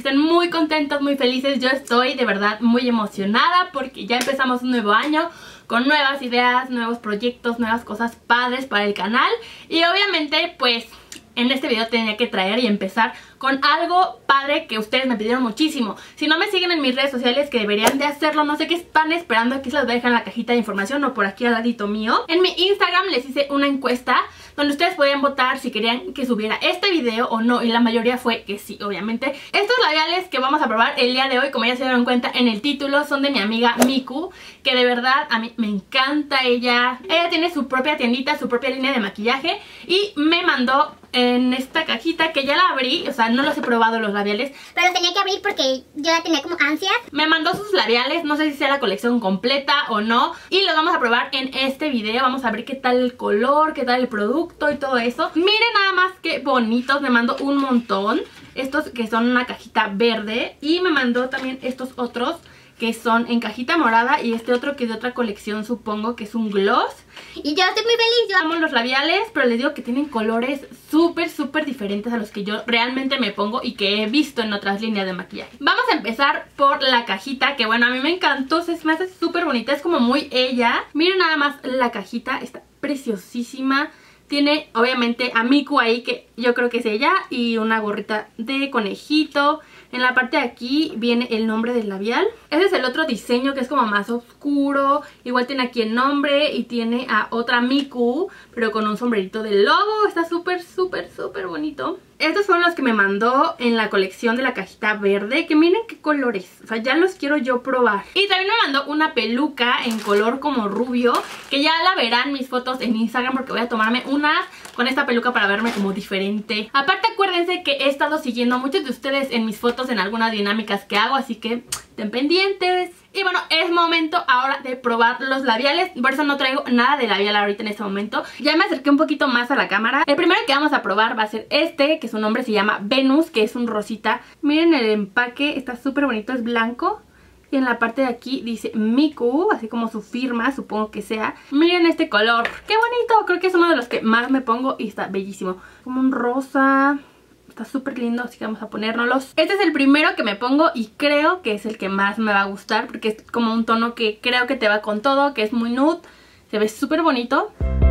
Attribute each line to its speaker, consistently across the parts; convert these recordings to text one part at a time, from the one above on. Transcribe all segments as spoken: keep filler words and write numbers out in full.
Speaker 1: estén muy contentos, muy felices. Yo estoy de verdad muy emocionada porque ya empezamos un nuevo año con nuevas ideas, nuevos proyectos, nuevas cosas padres para el canal. Y obviamente pues en este video tenía que traer y empezar con algo padre que ustedes me pidieron muchísimo. Si no me siguen en mis redes sociales, que deberían de hacerlo, no sé qué están esperando, aquí se las voy a dejar en la cajita de información o por aquí al ladito mío. En mi Instagram les hice una encuesta donde ustedes podían votar si querían que subiera este video o no, y la mayoría fue que sí, obviamente. Estos labiales que vamos a probar el día de hoy, como ya se dieron cuenta en el título, son de mi amiga Miku, que de verdad a mí me encanta ella. Ella tiene su propia tiendita, su propia línea de maquillaje, y me mandó en esta cajita que ya la abrí, o sea, no los he probado los labiales,
Speaker 2: pero los tenía que abrir porque yo ya tenía como ansias.
Speaker 1: Me mandó sus labiales, no sé si sea la colección completa o no, y los vamos a probar en este video. Vamos a ver qué tal el color, qué tal el producto y todo eso. Miren nada más qué bonitos, me mandó un montón. Estos que son una cajita verde, y me mandó también estos otros que son en cajita morada, y este otro que es de otra colección, supongo que es un gloss.
Speaker 2: Y yo estoy muy feliz. Yo
Speaker 1: amo los labiales, pero les digo que tienen colores súper, súper diferentes a los que yo realmente me pongo y que he visto en otras líneas de maquillaje. Vamos a empezar por la cajita, que bueno, a mí me encantó, se me hace súper bonita, es como muy ella. Miren nada más la cajita, está preciosísima. Tiene obviamente a Miku ahí, que yo creo que es ella, y una gorrita de conejito. En la parte de aquí viene el nombre del labial. Ese es el otro diseño que es como más oscuro. Igual tiene aquí el nombre y tiene a otra Miku, pero con un sombrerito de lobo. Está súper, súper, súper bonito. Estos fueron los que me mandó en la colección de la cajita verde, que miren qué colores, o sea, ya los quiero yo probar. Y también me mandó una peluca en color como rubio, que ya la verán mis fotos en Instagram, porque voy a tomarme unas con esta peluca para verme como diferente. Aparte, acuérdense que he estado siguiendo a muchos de ustedes en mis fotos en algunas dinámicas que hago, así que estén pendientes. Y bueno, es momento ahora de probar los labiales. Por eso no traigo nada de labial ahorita en este momento. Ya me acerqué un poquito más a la cámara. El primero que vamos a probar va a ser este, que su nombre se llama Venus, que es un rosita. Miren el empaque, está súper bonito, es blanco. Y en la parte de aquí dice Miku, así como su firma, supongo que sea. Miren este color, ¡qué bonito! Creo que es uno de los que más me pongo y está bellísimo. Como un rosa... Está súper lindo, así que vamos a ponérnoslos. Este es el primero que me pongo y creo que es el que más me va a gustar, porque es como un tono que creo que te va con todo, que es muy nude. Se ve súper bonito.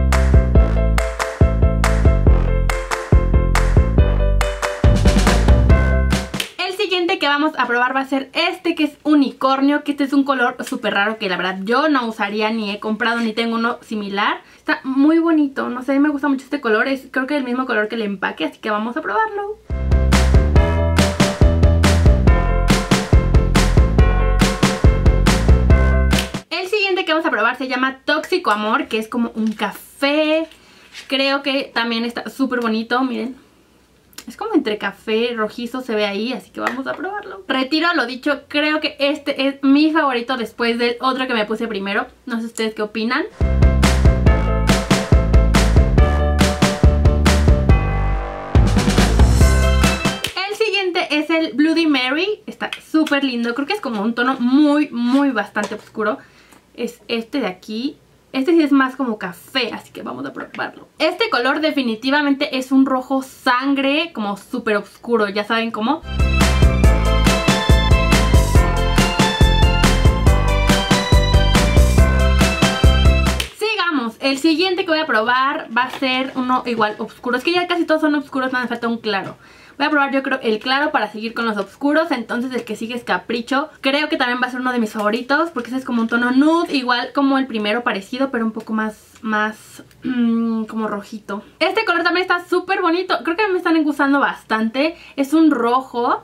Speaker 1: El siguiente que vamos a probar va a ser este, que es unicornio, que este es un color súper raro que la verdad yo no usaría, ni he comprado ni tengo uno similar. Está muy bonito, no sé, a mí me gusta mucho este color, es creo que el mismo color que el empaque, así que vamos a probarlo. El siguiente que vamos a probar se llama Tóxico Amor, que es como un café. Creo que también está súper bonito, miren. Es como entre café, rojizo se ve ahí, así que vamos a probarlo. Retiro lo dicho, creo que este es mi favorito después del otro que me puse primero. No sé ustedes qué opinan. Es el Bloody Mary, está súper lindo, creo que es como un tono muy, muy bastante oscuro. Es este de aquí, este sí es más como café, así que vamos a probarlo. Este color definitivamente es un rojo sangre, como súper oscuro, ya saben cómo. Sigamos, el siguiente que voy a probar va a ser uno igual oscuro, es que ya casi todos son oscuros, me falta un claro. Voy a probar yo creo el claro para seguir con los oscuros. Entonces el que sigue es Capricho. Creo que también va a ser uno de mis favoritos, porque ese es como un tono nude, igual como el primero, parecido, pero un poco más, más mmm, como rojito. Este color también está súper bonito, creo que me están gustando bastante. Es un rojo.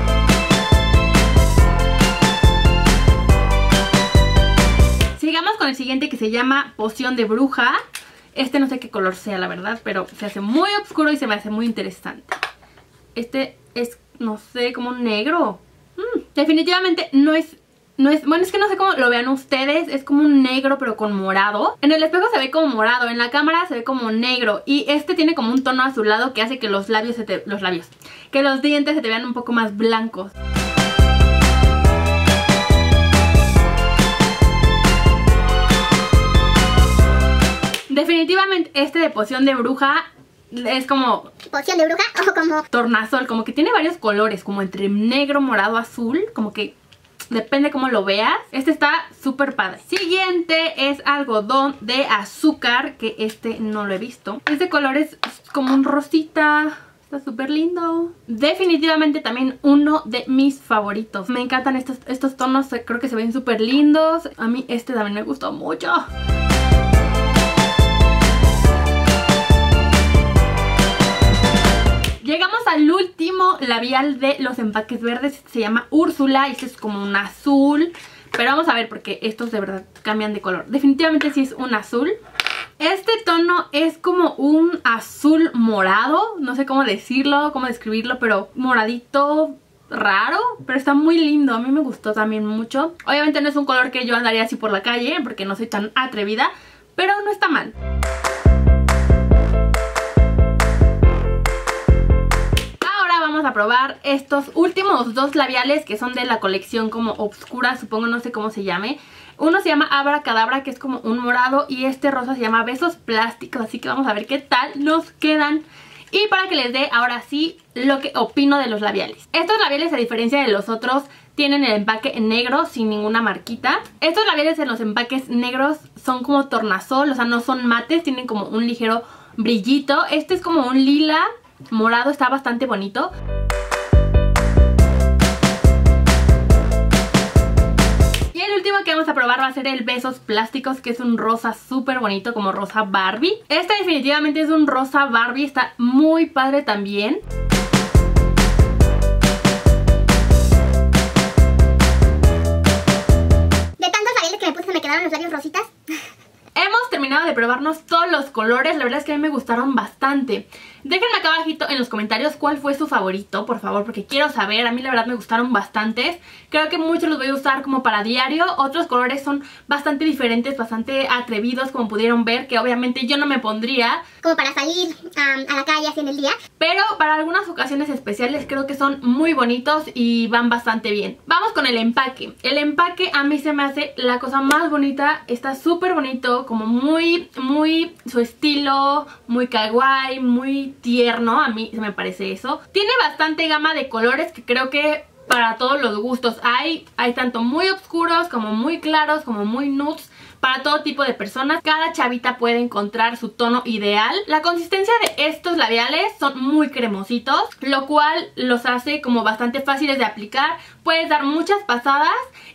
Speaker 1: Sigamos con el siguiente, que se llama Poción de Bruja. Este no sé qué color sea la verdad, pero se hace muy oscuro y se me hace muy interesante. Este es, no sé, como un negro. Mm, definitivamente no es, no es... Bueno, es que no sé cómo lo vean ustedes. Es como un negro pero con morado. En el espejo se ve como morado, en la cámara se ve como negro. Y este tiene como un tono azulado que hace que los labios se te... Los labios... Que los dientes se te vean un poco más blancos. Definitivamente este de Poción de Bruja es como
Speaker 2: poción de bruja o como
Speaker 1: tornasol, como que tiene varios colores, como entre negro, morado, azul, como que depende cómo lo veas. Este está súper padre. Siguiente es algodón de azúcar, que este no lo he visto. Este color es como un rosita. Está súper lindo. Definitivamente también uno de mis favoritos. Me encantan estos, estos tonos, creo que se ven súper lindos. A mí este también me gustó mucho. Llegamos al último labial de los empaques verdes. Se llama Úrsula. Este es como un azul. Pero vamos a ver porque estos de verdad cambian de color. Definitivamente sí es un azul. Este tono es como un azul morado. No sé cómo decirlo, cómo describirlo, pero moradito raro. Pero está muy lindo. A mí me gustó también mucho. Obviamente no es un color que yo andaría así por la calle porque no soy tan atrevida. Pero no está mal. Vamos a probar estos últimos dos labiales que son de la colección como oscura, supongo, no sé cómo se llame. Uno se llama Abracadabra, que es como un morado, y este rosa se llama Besos Plásticos, así que vamos a ver qué tal nos quedan. Y para que les dé ahora sí lo que opino de los labiales. Estos labiales, a diferencia de los otros, tienen el empaque negro sin ninguna marquita. Estos labiales en los empaques negros son como tornasol, o sea, no son mates, tienen como un ligero brillito. Este es como un lila morado, está bastante bonito. Y el último que vamos a probar va a ser el Besos Plásticos, que es un rosa súper bonito, como rosa Barbie. Este definitivamente es un rosa Barbie, está muy padre también.
Speaker 2: de tantos labiales que me puse se me quedaron los labios rositas.
Speaker 1: Hemos terminado de probarnos todos los colores. La verdad es que a mí me gustaron bastante. Déjenme acá abajito en los comentarios cuál fue su favorito, por favor, porque quiero saber. A mí la verdad me gustaron bastantes. Creo que muchos los voy a usar como para diario. Otros colores son bastante diferentes, bastante atrevidos, como pudieron ver, que obviamente yo no me pondría
Speaker 2: como para salir um, a la calle así en el día.
Speaker 1: Pero para algunas ocasiones especiales creo que son muy bonitos y van bastante bien. Vamos con el empaque. El empaque a mí se me hace la cosa más bonita. Está súper bonito, como muy, muy su estilo, muy kawaii, muy tierno. A mí se me parece eso. Tiene bastante gama de colores que creo que para todos los gustos. Hay, hay tanto muy oscuros como muy claros, como muy nudes. Para todo tipo de personas, cada chavita puede encontrar su tono ideal. La consistencia de estos labiales son muy cremositos, lo cual los hace como bastante fáciles de aplicar. Puedes dar muchas pasadas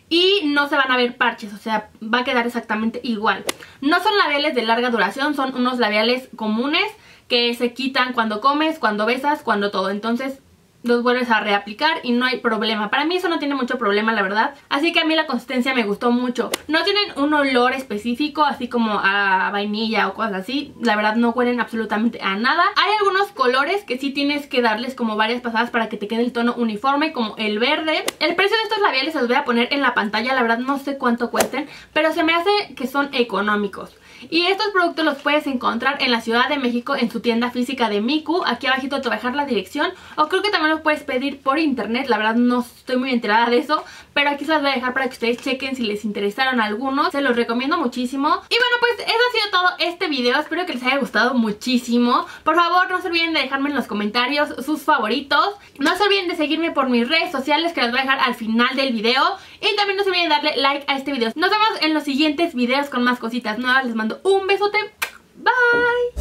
Speaker 1: y no se van a ver parches, o sea, va a quedar exactamente igual. No son labiales de larga duración, son unos labiales comunes que se quitan cuando comes, cuando besas, cuando todo. Entonces los vuelves a reaplicar y no hay problema. Para mí eso no tiene mucho problema, la verdad. Así que a mí la consistencia me gustó mucho. No tienen un olor específico, así como a vainilla o cosas así. La verdad no huelen absolutamente a nada. Hay algunos colores que sí tienes que darles como varias pasadas para que te quede el tono uniforme, como el verde. El precio de estos labiales se los voy a poner en la pantalla. La verdad no sé cuánto cuesten, pero se me hace que son económicos. Y estos productos los puedes encontrar en la Ciudad de México en su tienda física de Miku. Aquí abajito te voy a dejar la dirección. O creo que también los puedes pedir por internet. La verdad no estoy muy enterada de eso, pero aquí se los voy a dejar para que ustedes chequen si les interesaron algunos. Se los recomiendo muchísimo. Y bueno, pues eso ha sido todo este video. Espero que les haya gustado muchísimo. Por favor, no se olviden de dejarme en los comentarios sus favoritos. No se olviden de seguirme por mis redes sociales, que las voy a dejar al final del video. Y también no se olviden de darle like a este video. Nos vemos en los siguientes videos con más cositas nuevas. Les mando un besote. Bye.